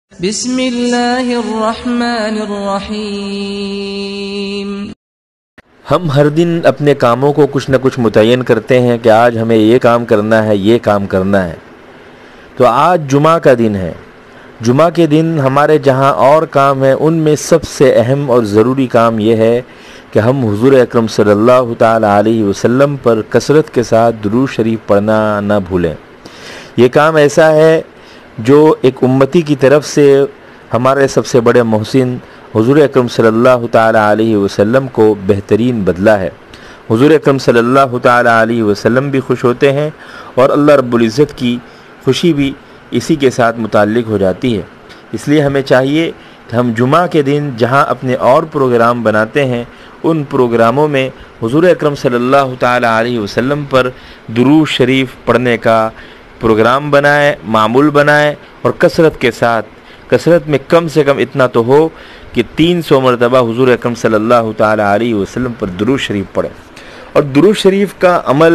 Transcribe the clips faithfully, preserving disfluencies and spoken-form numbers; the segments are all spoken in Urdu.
بسم اللہ الرحمن الرحیم۔ ہم ہر دن اپنے کاموں کو کچھ نہ کچھ متعین کرتے ہیں کہ آج ہمیں یہ کام کرنا ہے، یہ کام کرنا ہے۔ تو آج جمعہ کا دن ہے۔ جمعہ کے دن ہمارے جہاں اور کام ہیں، ان میں سب سے اہم اور ضروری کام یہ ہے کہ ہم حضور اکرم صلی اللہ تعالی علیہ وسلم پر کثرت کے ساتھ درود شریف پڑھنا نہ بھولیں۔ یہ کام ایسا ہے جو ایک امتی کی طرف سے ہمارے سب سے بڑے محسن حضور اکرم صلی اللہ تعالی علیہ وسلم کو بہترین بدلہ ہے۔ حضور اکرم صلی اللہ تعالی علیہ وسلم بھی خوش ہوتے ہیں اور اللہ رب العزت کی خوشی بھی اسی کے ساتھ متعلق ہو جاتی ہے۔ اس لیے ہمیں چاہیے کہ ہم جمعہ کے دن جہاں اپنے اور پروگرام بناتے ہیں، ان پروگراموں میں حضور اکرم صلی اللہ تعالی علیہ وسلم پر درود شریف پڑھنے کا پروگرام بنائیں، معمول بنائیں، اور کثرت کے ساتھ، کثرت میں کم سے کم اتنا تو ہو کہ تین سو مرتبہ حضور اکرم صلی اللہ تعالی علیہ وسلم پر درود شریف پڑھیں۔ اور درود شریف کا عمل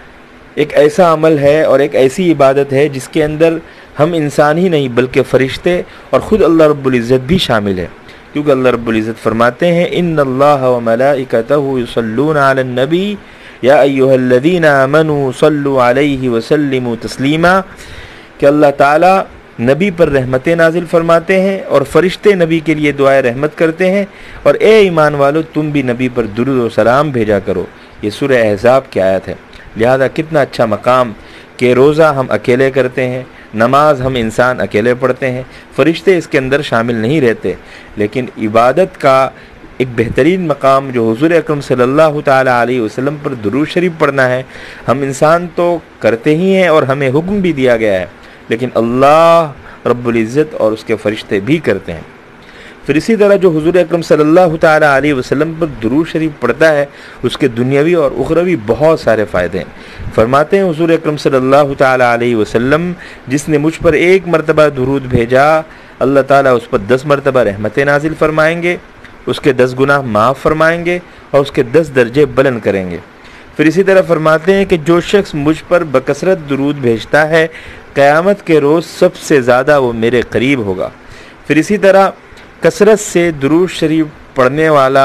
ایک ایسا عمل ہے اور ایک ایسی عبادت ہے جس کے اندر ہم انسان ہی نہیں بلکہ فرشتے اور خود اللہ رب العزت بھی شامل ہے، کیونکہ اللہ رب العزت فرماتے ہیں ان اللہ وملائکتہ یصلون علی النبی یا ایھا الذین آمنوا صلوا علیہ وسلموا تسلیما، کہ اللہ تعالی نبی پر رحمتیں نازل فرماتے ہیں اور فرشتے نبی کے لیے دعائے رحمت کرتے ہیں، اور اے ایمان والو تم بھی نبی پر درود و سلام بھیجا کرو۔ یہ سورہ احزاب کی آیت ہے۔ لہذا کتنا اچھا مقام کہ روزہ ہم اکیلے کرتے ہیں، نماز ہم انسان اکیلے پڑھتے ہیں، فرشتے اس کے اندر شامل نہیں رہتے، لیکن عبادت کا ایک بہترین مقام جو حضور اکرم صلی اللہ تعالی علیہ وسلم پر درود شریف پڑھنا ہے، ہم انسان تو کرتے ہی ہیں اور ہمیں حکم بھی دیا گیا ہے، لیکن اللہ رب العزت اور اس کے فرشتے بھی کرتے ہیں۔ پھر اسی طرح جو حضور اکرم صلی اللہ تعالی علیہ وسلم پر درود شریف پڑھتا ہے، اس کے دنیاوی اور اخروی بہت سارے فائدے ہیں۔ فرماتے ہیں حضور اکرم صلی اللہ تعالی علیہ وسلم، جس نے مجھ پر ایک مرتبہ درود بھیجا، اللہ تعالیٰ اس پر دس مرتبہ رحمتیں نازل فرمائیں گے، اس کے دس گناہ معاف فرمائیں گے اور اس کے دس درجے بلند کریں گے۔ پھر اسی طرح فرماتے ہیں کہ جو شخص مجھ پر بکثرت درود بھیجتا ہے، قیامت کے روز سب سے زیادہ وہ میرے قریب ہوگا۔ پھر اسی طرح کثرت سے درود شریف پڑھنے والا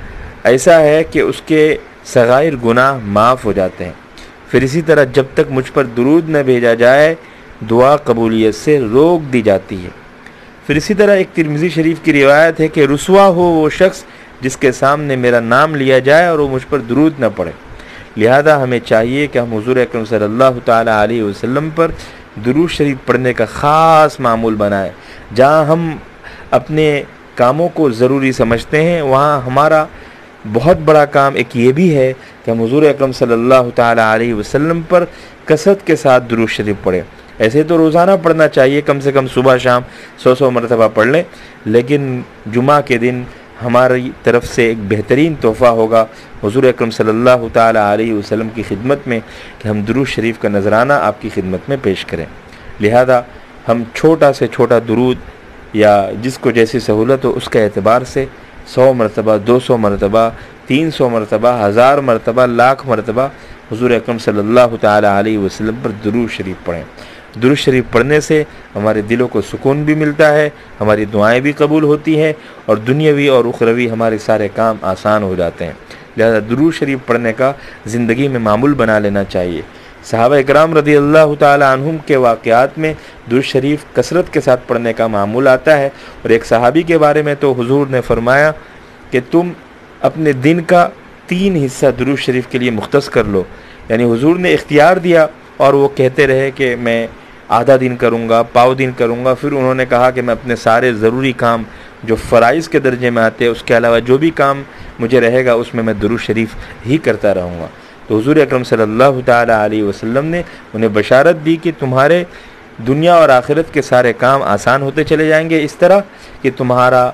ایسا ہے کہ اس کے صغائر گناہ معاف ہو جاتے ہیں۔ پھر اسی طرح جب تک مجھ پر درود نہ بھیجا جائے، دعا قبولیت سے روک دی جاتی ہے۔ پھر اسی طرح ایک ترمذی شریف کی روایت ہے کہ رسوا ہو وہ شخص جس کے سامنے میرا نام لیا جائے اور وہ مجھ پر درود نہ پڑھے۔ لہذا ہمیں چاہیے کہ ہم حضور اکرم صلی اللہ تعالی علیہ وسلم پر درود شریف پڑھنے کا خاص معمول بنائیں۔ جہاں ہم اپنے کاموں کو ضروری سمجھتے ہیں، وہاں ہمارا بہت بڑا کام ایک یہ بھی ہے کہ ہم حضور اکرم صلی اللہ تعالی علیہ وسلم پر کثرت کے ساتھ درود شریف پڑھیں۔ ایسے تو روزانہ پڑھنا چاہیے، کم سے کم صبح شام سو سو مرتبہ پڑھ لیں، لیکن جمعہ کے دن ہماری طرف سے ایک بہترین تحفہ ہوگا حضور اکرم صلی اللہ تعالی علیہ وسلم کی خدمت میں کہ ہم درود شریف کا نذرانہ آپ کی خدمت میں پیش کریں۔ لہذا ہم چھوٹا سے چھوٹا درود یا جس کو جیسی سہولت ہو اس کے اعتبار سے سو مرتبہ، دو سو مرتبہ، تین سو مرتبہ، ہزار مرتبہ، لاکھ مرتبہ حضور اکرم صلی اللہ تعالی علیہ وسلم پر درود شریف پڑھیں۔ درود شریف پڑھنے سے ہمارے دلوں کو سکون بھی ملتا ہے، ہماری دعائیں بھی قبول ہوتی ہیں، اور دنیاوی اور اخروی ہمارے سارے کام آسان ہو جاتے ہیں۔ لہذا درود شریف پڑھنے کا زندگی میں معمول بنا لینا چاہیے۔ صحابہ اکرام رضی اللہ تعالی عنہم کے واقعات میں درود شریف کثرت کے ساتھ پڑھنے کا معمول آتا ہے، اور ایک صحابی کے بارے میں تو حضور نے فرمایا کہ تم اپنے دن کا تین حصہ درود شریف کے لیے مختص کر لو، یعنی حضور نے اختیار دیا اور وہ کہتے رہے کہ میں آدھا دن کروں گا، پاؤ دن کروں گا۔ پھر انہوں نے کہا کہ میں اپنے سارے ضروری کام جو فرائض کے درجے میں آتے ہیں، اس کے علاوہ جو بھی کام مجھے رہے گا اس میں میں درود شریف ہی کرتا رہوں گا۔ تو حضور اکرم صلی اللہ تعالی علیہ وسلم نے انہیں بشارت دی کہ تمہارے دنیا اور آخرت کے سارے کام آسان ہوتے چلے جائیں گے، اس طرح کہ تمہارا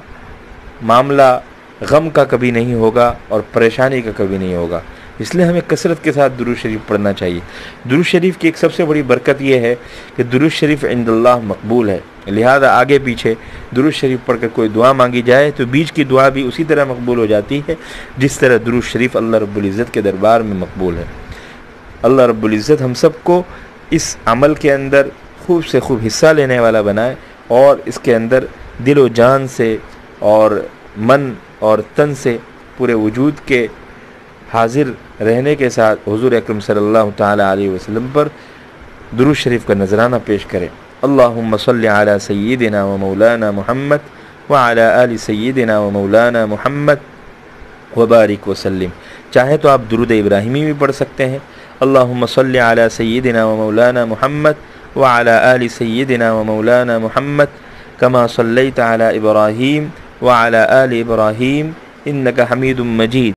معاملہ غم کا کبھی نہیں ہوگا اور پریشانی کا کبھی نہیں ہوگا۔ اس لیے ہمیں کثرت کے ساتھ درود شریف پڑھنا چاہیے۔ درود شریف کی ایک سب سے بڑی برکت یہ ہے کہ درود شریف عند اللہ مقبول ہے، لہذا آگے پیچھے درود شریف پڑھ کر کوئی دعا مانگی جائے تو بیچ کی دعا بھی اسی طرح مقبول ہو جاتی ہے جس طرح درود شریف اللہ رب العزت کے دربار میں مقبول ہے۔ اللہ رب العزت ہم سب کو اس عمل کے اندر خوب سے خوب حصہ لینے والا بنائے۔ اور اس کے اندر دل و جان سے اور من اور تن سے پورے وجود کے حاضر رہنے کے ساتھ حضور اکرم صلی اللہ تعالی علیہ وسلم پر درود شریف کا نذرانہ پیش کریں۔ اللہم صلی علی سیدنا و مولانا محمد وعلی آل سیدنا و مولانا محمد وبارک وسلم۔ چاہیں تو آپ درود ابراہیمی بھی پڑھ سکتے ہیں، اللہم صلی علی سیدنا و مولانا محمد وعلی آل سیدنا و مولانا محمد کما صلیت علی ابراہیم وعلی آل ابراہیم انک حمید مجید۔